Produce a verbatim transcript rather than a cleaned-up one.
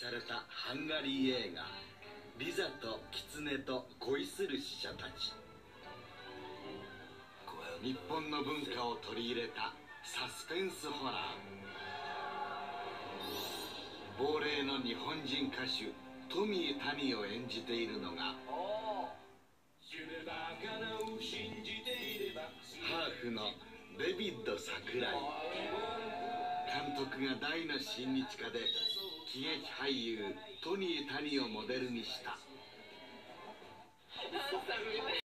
されたハンガリー映画「リザと狐と恋する使者たち」。日本の文化を取り入れたサスペンスホラー。亡霊の日本人歌手トミー・タニを演じているのがハーフのデビッド桜井。監督が大の親日家で喜劇俳優トニー・タニをモデルにした